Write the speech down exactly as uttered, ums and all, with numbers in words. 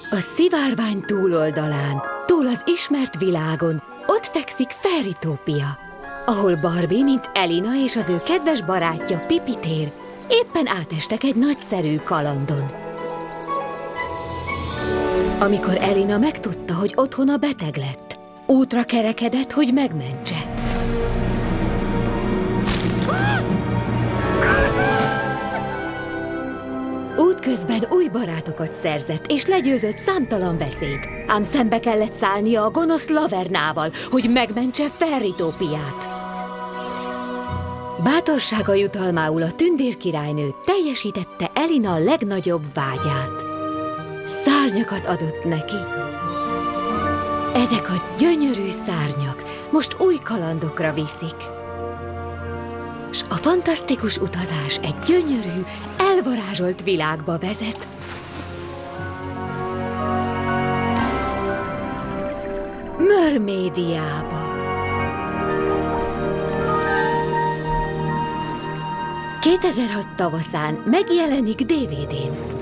A szivárvány túloldalán, túl az ismert világon, ott fekszik Fairytopia, ahol Barbie, mint Elina és az ő kedves barátja Pipitér éppen átestek egy nagyszerű kalandon. Amikor Elina megtudta, hogy otthona beteg lett, útra kerekedett, hogy megmentse. Útközben új barátokat szerzett, és legyőzött számtalan veszélyt. Ám szembe kellett szállnia a gonosz Lavernával, hogy megmentse Fairytopiát. Bátorsága jutalmául a tündérkirálynő teljesítette Elina legnagyobb vágyát. Szárnyakat adott neki. Ezek a gyönyörű szárnyak most új kalandokra viszik. S a fantasztikus utazás egy gyönyörű, elvarázsolt világba vezet. Mermédiába. kétezer-hat tavaszán megjelenik dé vé dén.